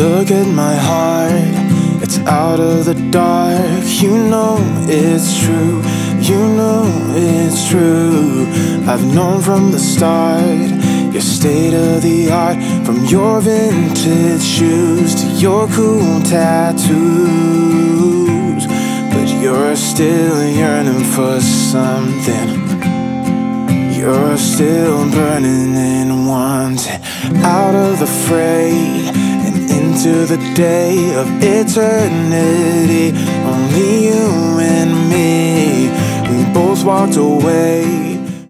Look at my heart, it's out of the dark. You know it's true, you know it's true. I've known from the start, your state of the art. From your vintage shoes to your cool tattoos. But you're still yearning for something. You're still burning and wanting. Out of the fray and into the day of eternity. Only you and me, we both walked away